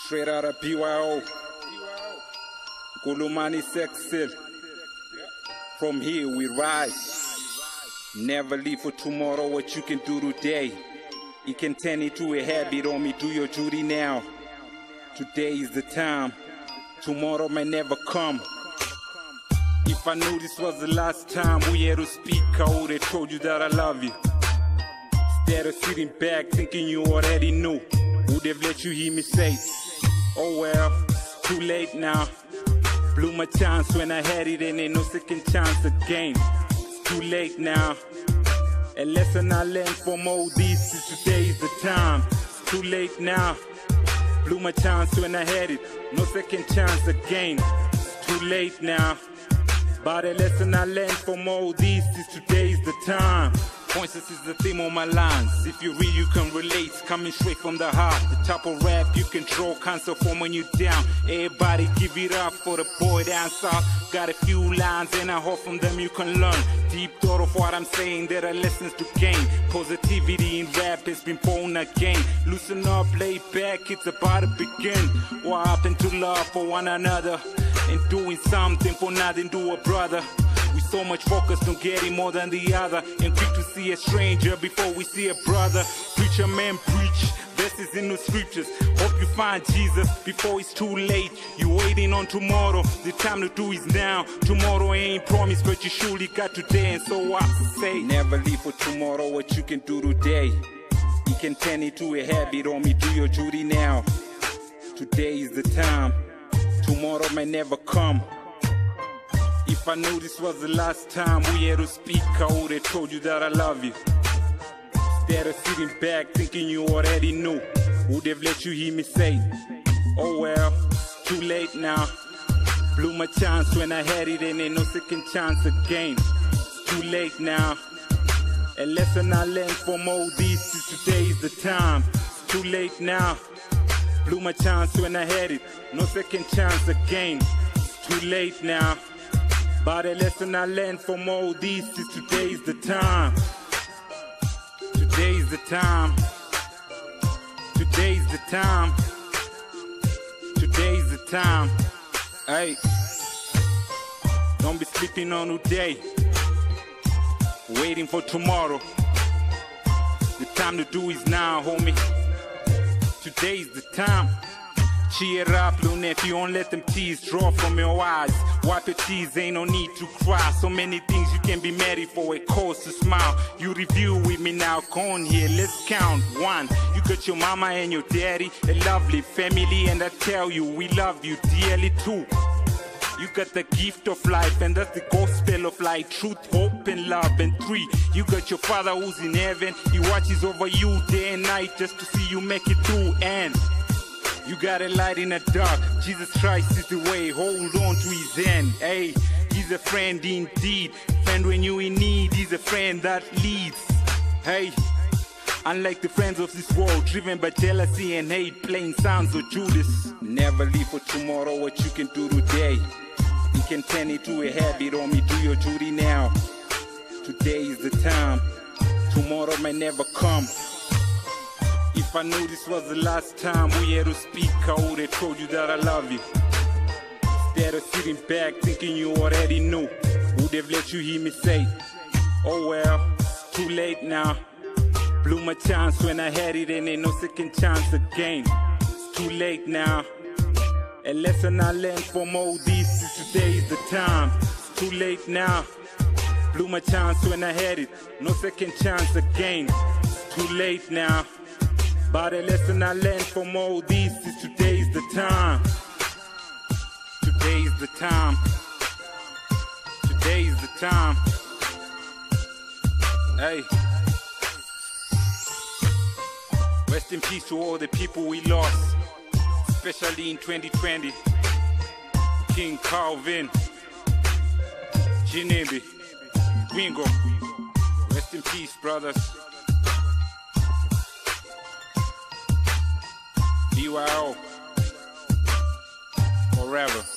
Straight out of BYO, Kulumani Sexil. From here we rise. Never leave for tomorrow what you can do today. You can turn it to a habit on me, do your duty now. Today is the time, tomorrow may never come. If I knew this was the last time we had to speak, I would have told you that I love you. Instead of sitting back thinking you already knew, would have let you hear me say, oh well, too late now. Blew my chance when I had it and ain't no second chance again. It's too late now. A lesson I learned from all this is today is the time. It's too late now. Blew my chance when I had it, no second chance again. It's too late now. But a lesson I learned from all this is today is the time. Pointless is the theme on my lines. If you read, you can relate. Coming straight from the heart. The type of rap you can draw cancer from when you down. Everybody give it up for the boy down south. Got a few lines and I hope from them you can learn. Deep thought of what I'm saying, there are lessons to gain. Positivity in rap has been born again. Loosen up, lay back, it's about to begin. What happened to love for one another? And doing something for nothing to a brother. We so much focused on getting more than the other, and quick to see a stranger before we see a brother. Preacher man preach, verses in the scriptures. Hope you find Jesus before it's too late. You waiting on tomorrow, the time to do is now. Tomorrow ain't promised, but you surely got today. And so I say, never leave for tomorrow what you can do today. You can turn it to a habit on me, do your duty now. Today is the time, tomorrow may never come. If I knew this was the last time we had to speak, I would have told you that I love you. Instead of sitting back thinking you already knew, would have let you hear me say, oh well, too late now. Blew my chance when I had it and ain't no second chance again. It's too late now. A lesson I learned from all this is today is the time. It's too late now. Blew my chance when I had it, no second chance again. It's too late now. But a lesson I learned from all this is today's the time. Today's the time. Today's the time. Today's the time. Hey, don't be sleeping on today, waiting for tomorrow. The time to do is now, homie. Today's the time. Cheer up, little nephew, don't let them tears drop from your eyes. Wipe your tears, ain't no need to cry. So many things you can be married for, it cause to smile. You review with me now, go on here, let's count. 1, you got your mama and your daddy, a lovely family, and I tell you, we love you dearly too. You got the gift of life, and that's the gospel of life. Truth, hope, and love. And 3, you got your father who's in heaven. He watches over you day and night just to see you make it through. And you got a light in the dark. Jesus Christ is the way. Hold on to his hand. Hey, he's a friend indeed. Friend when you in need. He's a friend that leads. Hey, unlike the friends of this world, driven by jealousy and hate, playing sounds of Judas. Never leave for tomorrow what you can do today. You can turn it to a habit on me, do your duty now. Today is the time, tomorrow may never come. If I knew this was the last time we had to speak, I would have told you that I love you. Instead of sitting back thinking you already knew, would have let you hear me say, oh well, too late now. Blew my chance when I had it and ain't no second chance again. It's too late now. A lesson I learned from all this is today is the time. It's too late now. Blew my chance when I had it, no second chance again. It's too late now. But a lesson I learned from all this is today's the time. Today's the time. Today's the time. Hey. Rest in peace to all the people we lost, especially in 2020. King Calvin, Ginebe, Wingo. Rest in peace, brothers. BYO, forever.